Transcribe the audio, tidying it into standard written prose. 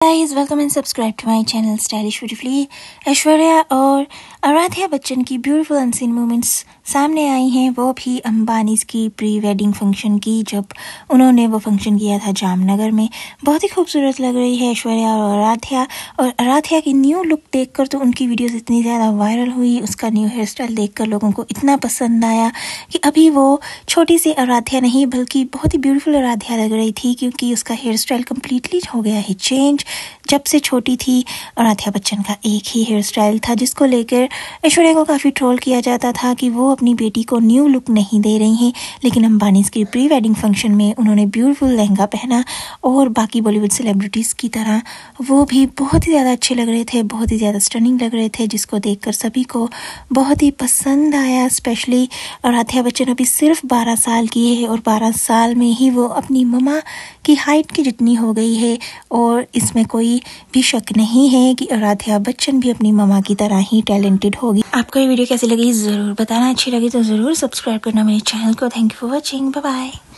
Guys, welcome and subscribe to my channel stylish beautifully. Aishwarya और आराध्या बच्चन की beautiful unseen moments सामने आई हैं, वो भी अंबानीज की प्री वेडिंग फंक्शन की, जब उन्होंने वो फंक्शन किया था जामनगर में। बहुत ही खूबसूरत लग रही है ऐश्वर्या और आराध्या की न्यू लुक देखकर तो उनकी वीडियोस इतनी ज़्यादा वायरल हुई, उसका न्यू हेयर स्टाइल देखकर लोगों को इतना पसंद आया कि अभी वो छोटी सी आराध्या नहीं बल्कि बहुत ही ब्यूटीफुल आराध्या लग रही थी, क्योंकि उसका हेयर स्टाइल कम्प्लीटली हो गया है चेंज। जब से छोटी थी आराध्या बच्चन का एक ही हेयर स्टाइल था, जिसको लेकर ऐश्वर्या को काफ़ी ट्रोल किया जाता था कि वो अपनी बेटी को न्यू लुक नहीं दे रही हैं। लेकिन अंबानीज की प्री वेडिंग फंक्शन में उन्होंने ब्यूटीफुल लहंगा पहना और बाकी बॉलीवुड सेलिब्रिटीज़ की तरह वो भी बहुत ही ज़्यादा अच्छे लग रहे थे, बहुत ही ज़्यादा स्टनिंग लग रहे थे, जिसको देखकर सभी को बहुत ही पसंद आया। स्पेशली आराध्या बच्चन अभी सिर्फ 12 साल की है और 12 साल में ही वो अपनी मम्मा की हाइट की जितनी हो गई है, और इसमें कोई भी शक नहीं है कि आराध्या बच्चन भी अपनी मम्मा की तरह ही टैलेंटेड होगी। आपको ये वीडियो कैसी लगी ज़रूर बताना, अच्छी लगी तो ज़रूर सब्सक्राइब करना मेरे चैनल को। Thank you for watching, bye bye.